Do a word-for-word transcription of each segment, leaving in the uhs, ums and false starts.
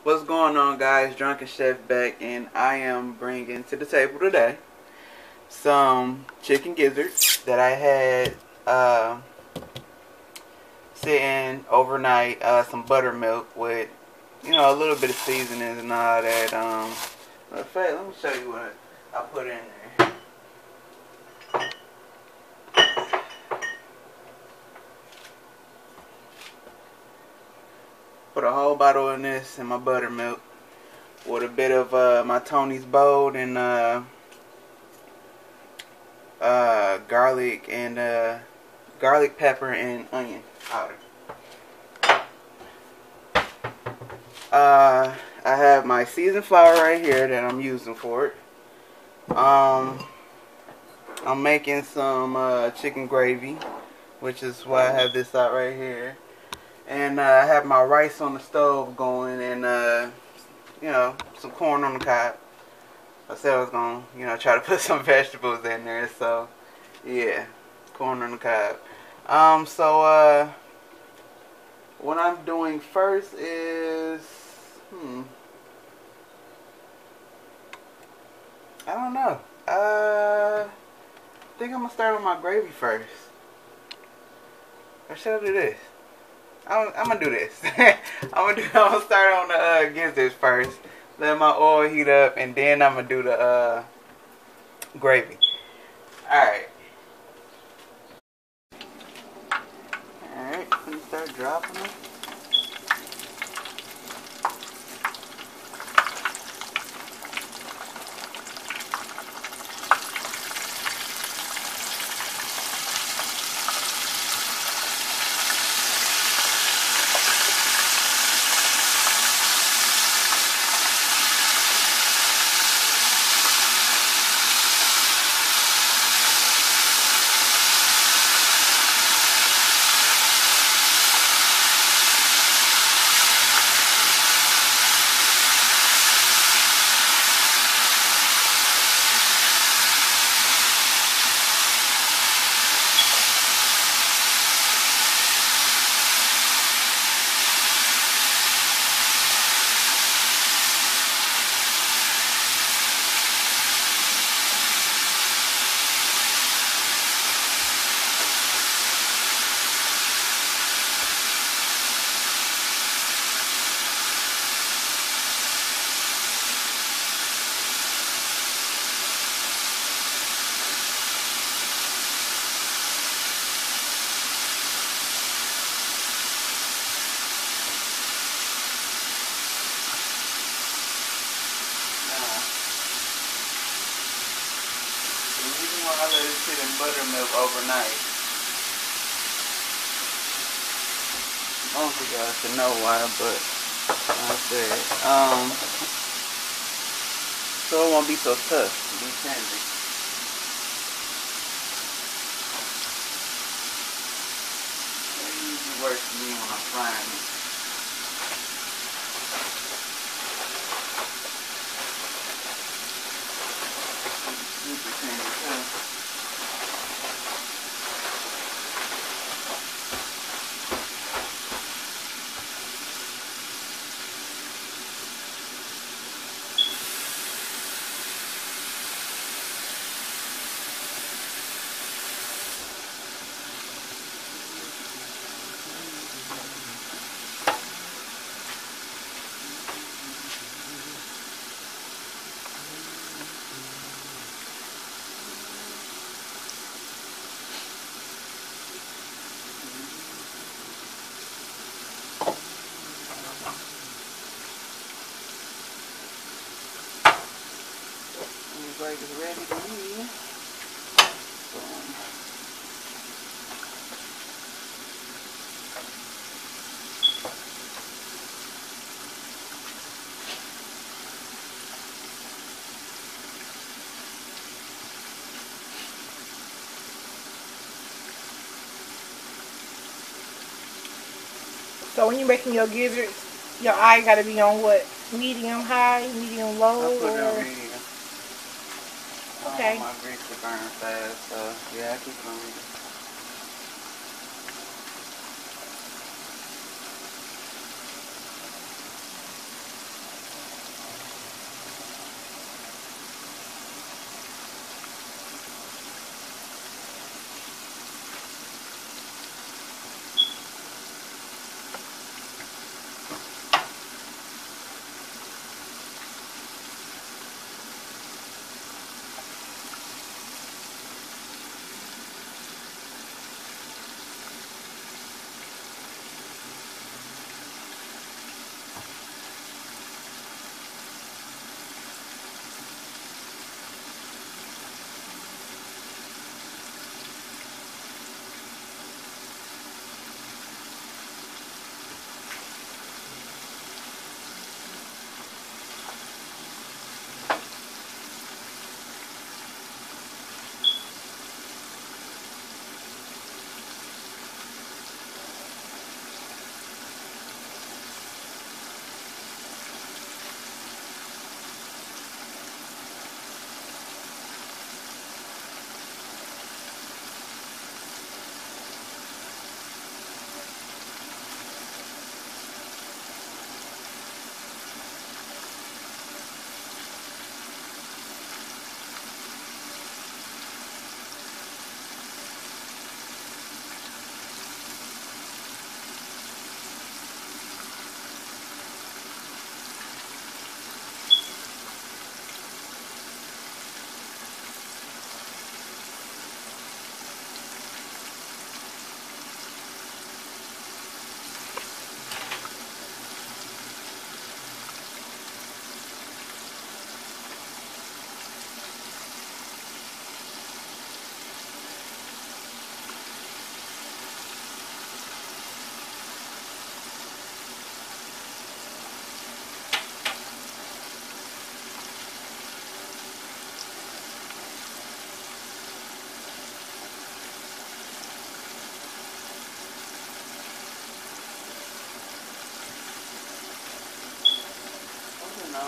What's going on, guys? Drunken Chef back, and I am bringing to the table today some chicken gizzards that I had uh, sitting overnight, uh, some buttermilk with, you know, a little bit of seasonings and all that. Um, in fact, let me show you what I put in there. Put a whole bottle in this in my buttermilk with a bit of uh, my Tony's Bold and uh, uh, garlic and uh, garlic, pepper, and onion powder. Uh, I have my seasoned flour right here that I'm using for it. Um, I'm making some uh, chicken gravy, which is why I have this out right here. And uh, I have my rice on the stove going, and uh, you know, some corn on the cob. I said I was gonna, you know, try to put some vegetables in there, so yeah, corn on the cob. Um, so uh, what I'm doing first is, hmm, I don't know. Uh, I think I'm gonna start with my gravy first. Or should I do this? I'm, I'm gonna do this. I'm gonna do. I'm gonna start on the uh, gizzards first. Let my oil heat up, and then I'm gonna do the uh, gravy. All right. All right. Let me start dropping them. I let it sit in buttermilk overnight. Most of you guys should know why, but I said, um, so it won't be so tough, be tender. It usually works for me when I'm frying it. Super tender too. Break is ready to eat. So when you're making your gizzards, your eye got to be on what? Medium high, medium low? I put it or? on medium. Okay. I don't want my grease to burn fast, so yeah, I keep it on medium.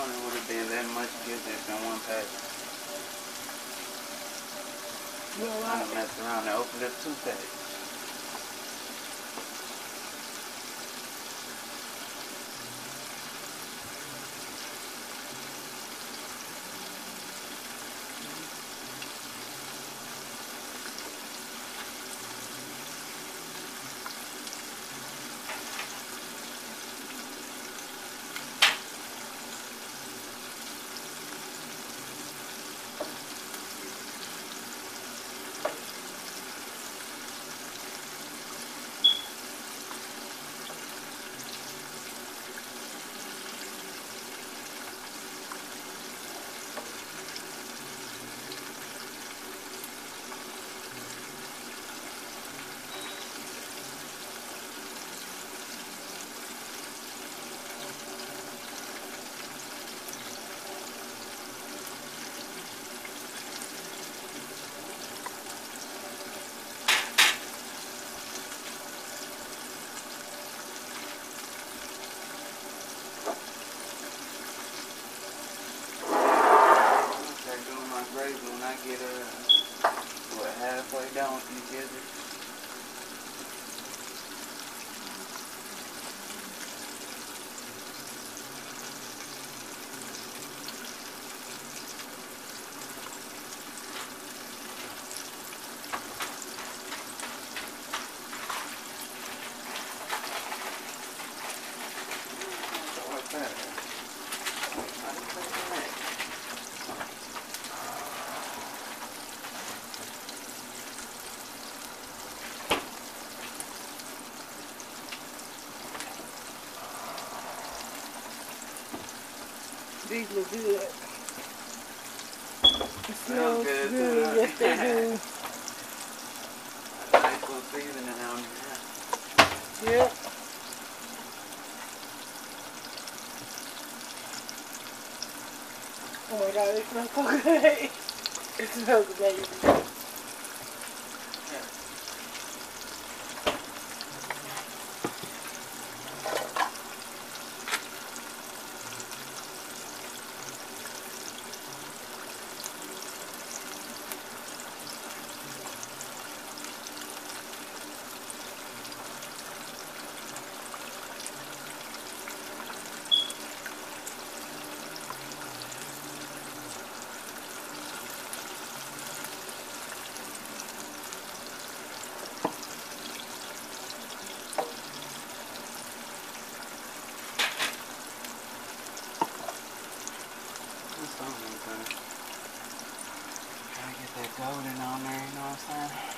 known it would have been that much gizzards in one pack. You know I what? done messed around and opened up two packs. When I get uh, what, halfway down with these gizzards. What's that? I didn't think that. These look good. It Smells smells good, good. too. Yes, they do. Nice little seasoning on there. Yep. Oh my god, it smells so good. It smells amazing. Gotta get that golden on there, you know what I'm saying?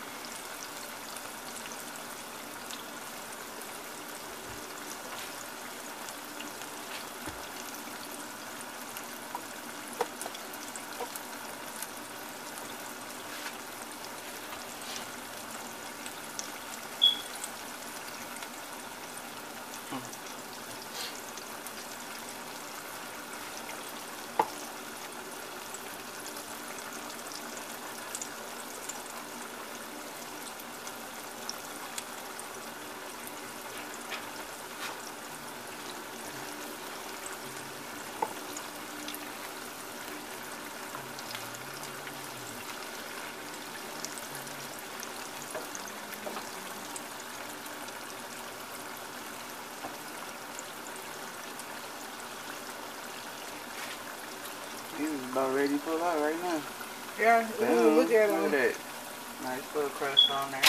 These is about ready to pull out right now. Yeah, ooh, look at them. Look at that. Nice little crust on there.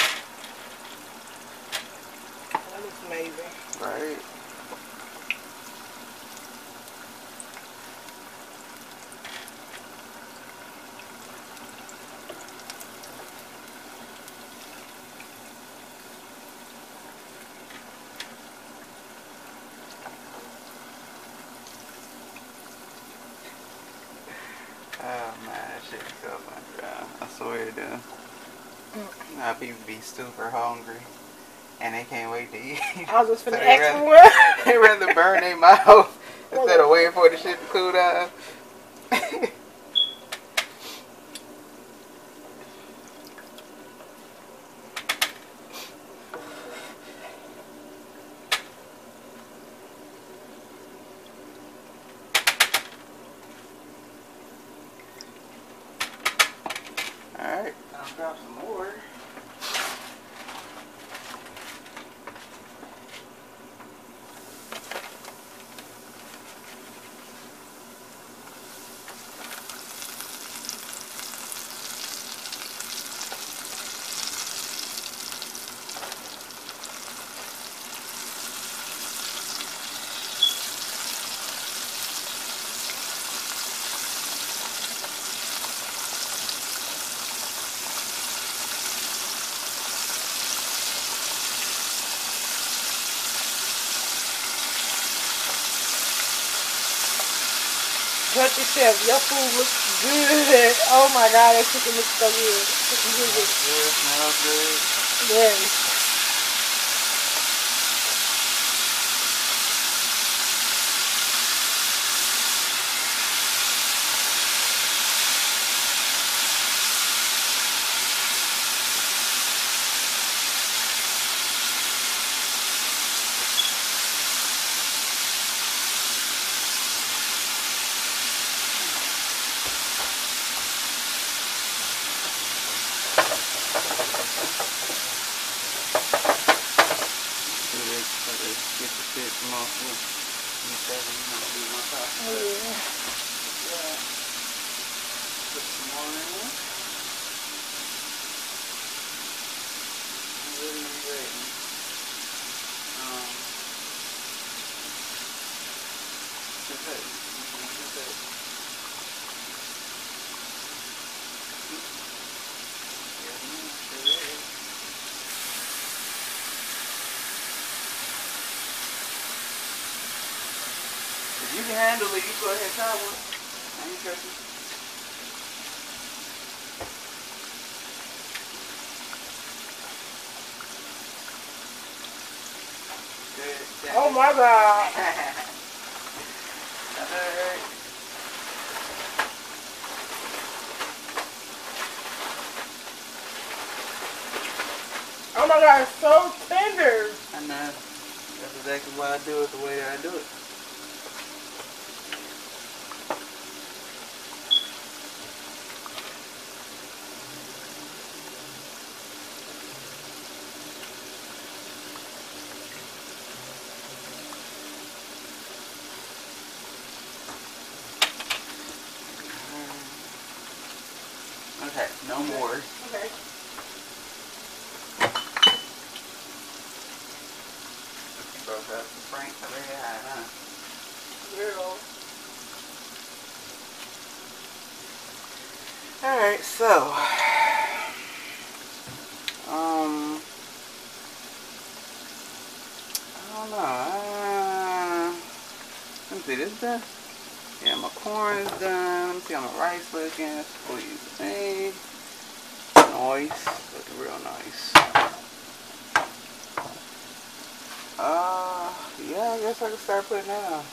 That looks amazing. Right. Oh man, that shit is so much dry. I swear it does. Mm. Now people be super hungry and they can't wait to eat. I was just finna So ask rather, for one. They rather burn their mouth instead of waiting for the shit to cool down. chop some more. Judge yourself, your food looks good. Oh my god, that chicken looks so good. Chicken good. Good, smells good. Yes. Get the fish from off the Oh yeah. Yeah. Put some more in there. I'm really ready. Um, what's that? What's that? If you can handle it, you go ahead and try one. I ain't tripping. Good. Oh my god. That's alright. Oh my god, it's so tender. I know. That's exactly why I do it the way that I do it. Okay, no more. Okay. Broke up the Frank very high, huh? Girl. Alright, so um I don't know. Uh, let me see, this done? Yeah, my corn is done. Let me see how my rice looking. Squeeze the egg. Nice. Looking real nice. Uh, yeah, I guess I can start putting that on.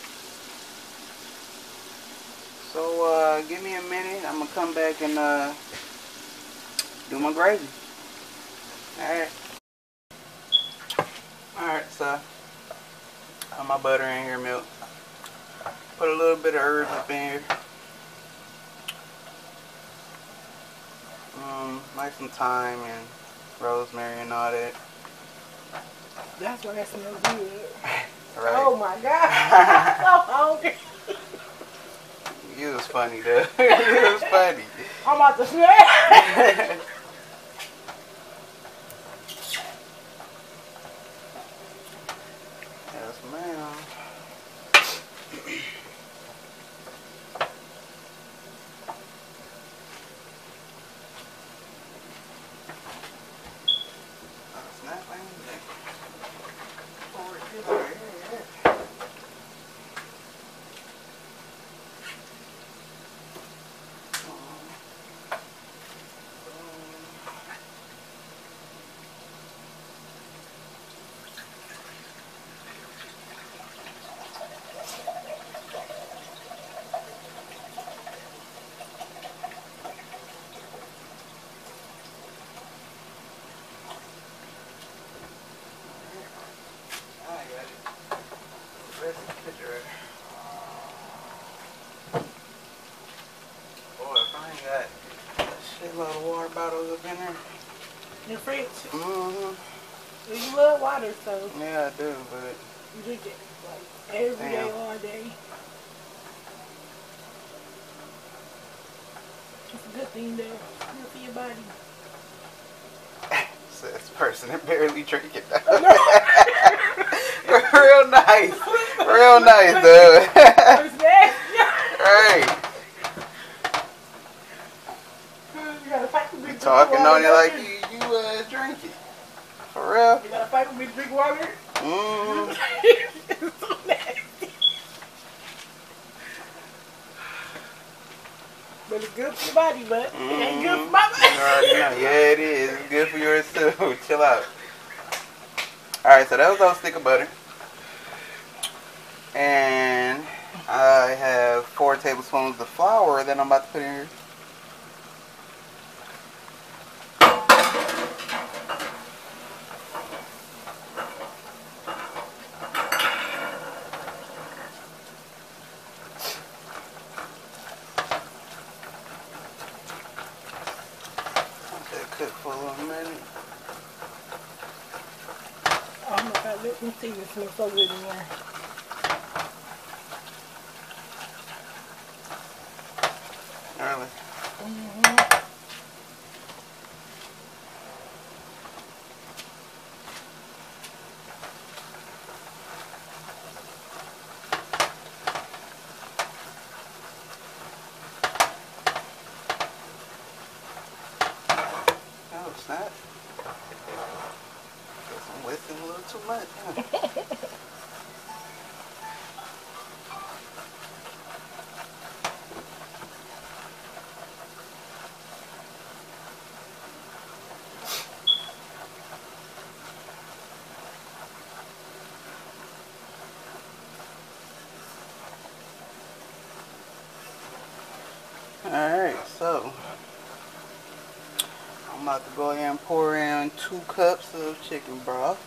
So, uh, give me a minute. I'm gonna come back and, uh, do my gravy. Alright. Alright, so, put my butter in here, milk. Put a little bit of herbs up in here. Um, like some thyme and rosemary and all that. That's why that smells good. Right. Oh my god. I'm so hungry. You was funny though. You was funny. I'm about to snack. Yes, ma'am. The fridge. Mm-hmm. Well, you love water, so. Yeah, I do, but. You drink it like every Damn. day, all day. It's a good thing, though. Good for your body. Says person that barely drink it. Real nice. Real nice, dude. Right. You gotta fight with me. You talking on it like you, you uh, drink it. For real? You gotta fight with me to drink water? Mmm. It's so nasty. But it's good for your body, but mm-hmm. It ain't good for my body. You already know. Yeah, it is. It's good for yours too. Chill out. Alright, so that was all stick of butter. And I have four tablespoons of flour that I'm about to put in here. Cook for a little minute. Oh my God, let me see, this smells so good in there. Really? Mm-hmm. Oh, snap. Guess I'm wasting a little too much, huh? Alright, so I'm about to go ahead and pour in two cups of chicken broth.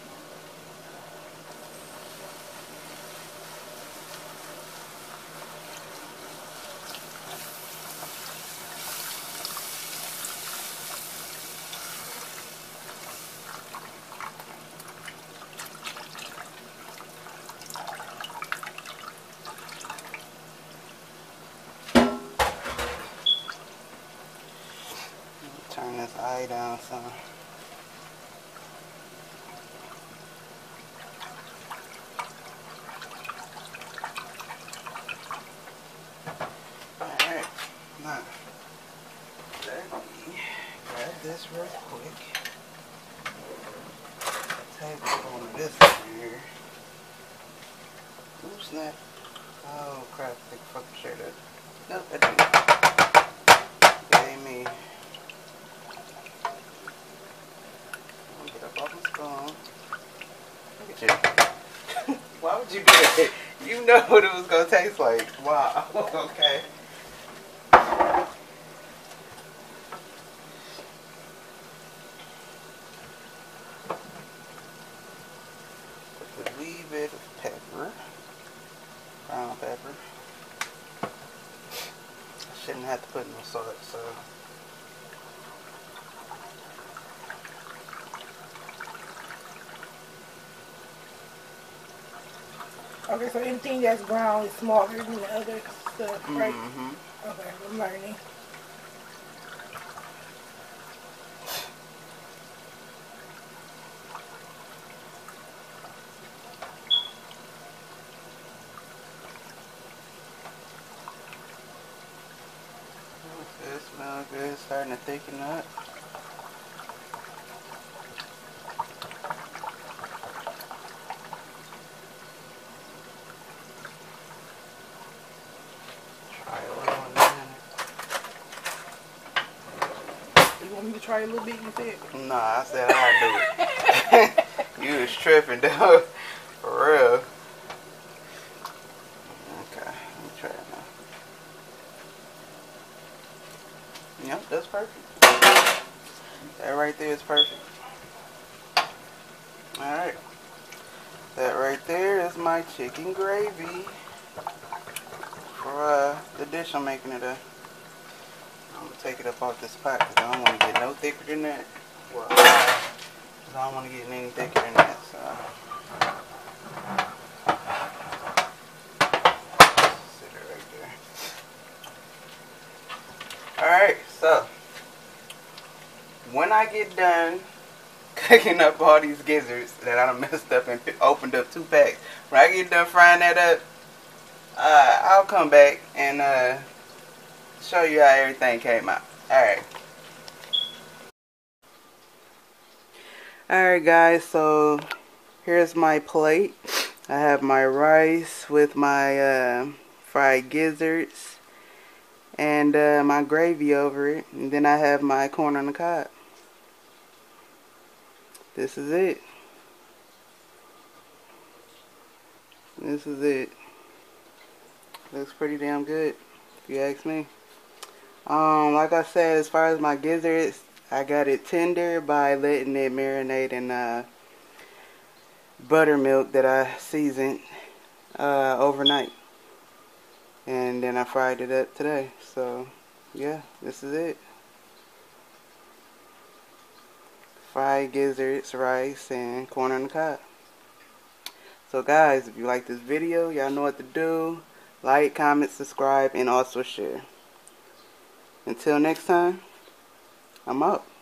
Turn this eye down some. Alright, now let me grab this real quick. Tablespoon of this in here. Ooh, snap. Oh crap, I think I fucking shared it. Nope, I didn't. Gave me. Get up off the spoon. Look at you. Why would you do that? You know what it was gonna taste like. Wow. Okay. Put a wee bit of pepper. Brown pepper. I shouldn't have to put no salt, so. Okay, so anything that's brown is smaller than the other stuff, right? Mm-hmm. Okay, I'm learning. It smells good. It's starting to thicken up. You want me to try a little bit, you said? Nah, I said I'd do it. You was tripping, dude. For real. Okay, let me try it now. Yep, that's perfect. That right there is perfect. Alright. That right there is my chicken gravy for uh, the dish I'm making it a. I'm going to take it up off this pot because I don't want to get no thicker than that. Well, I, I don't want to get any thicker than that, so sit it right there. Alright, so when I get done cooking up all these gizzards that I done messed up and opened up two packs, when I get done frying that up, uh, I'll come back and uh, show you how everything came out. Alright. Alright guys, so here's my plate. I have my rice with my uh, fried gizzards and uh, my gravy over it. And then I have my corn on the cob. This is it. This is it. Looks pretty damn good, if you ask me. Um, like I said, as far as my gizzards, I got it tender by letting it marinate in uh, buttermilk that I seasoned uh, overnight. And then I fried it up today. So, yeah, this is it. Fried gizzards, rice, and corn on the cob. So guys, if you like this video, y'all know what to do. Like, comment, subscribe, and also share. Until next time, I'm out.